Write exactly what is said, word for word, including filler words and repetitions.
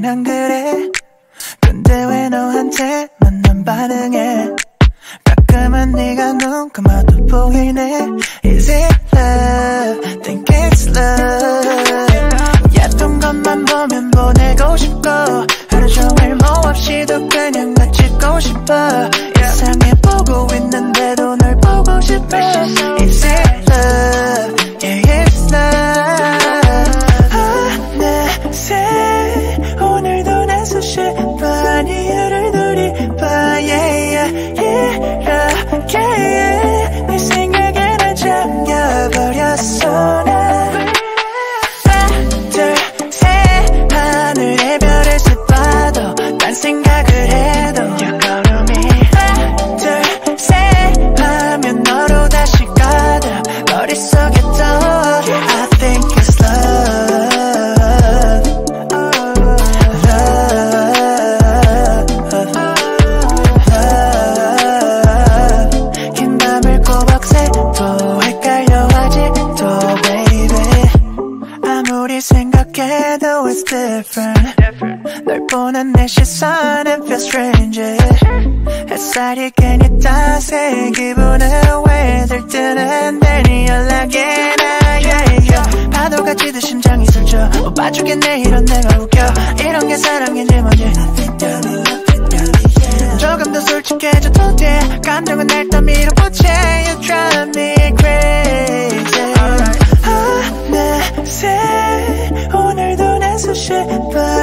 보이긴 안 그래. 근데 왜 너한테만 난 반응해. 가끔은 네가 눈 감아도 보이네. Is it love? Think it's love. 예쁜 것만 보면 보내고 싶고 하루 종일 뭐 없이도 그냥 같이 있고 싶어. 이상해 보고 있는데도 널 보고 싶어. Is it love? Yeah, it's love. 어느새 오늘도 내 수십번 이유를 누리봐. Yeah, yeah, 이렇게 네 생각에 날 잠겨버렸어. 난 둘, 셋 하늘의 별을 쓱봐도 딴 생각을 해도 You call me. 둘, 셋 하면 너로 다시 가득 머릿속에 떠. I think it's love. 생각해도 it's different. 널 보는 내 시선은 feel strange. 햇살이 괜히 따스해 기분은 왜 들뜨는데 네 연락에 나 yeah, yeah. 파도가 치듯 심장이 설쳐. 못 봐주겠네 이런 내가 웃겨. 이런 게 사랑인지 뭔지 조금 더 솔직해져도 돼. 감정은 날 더 밀어붙여. You drive me crazy. 어느새 오늘도 내 수십번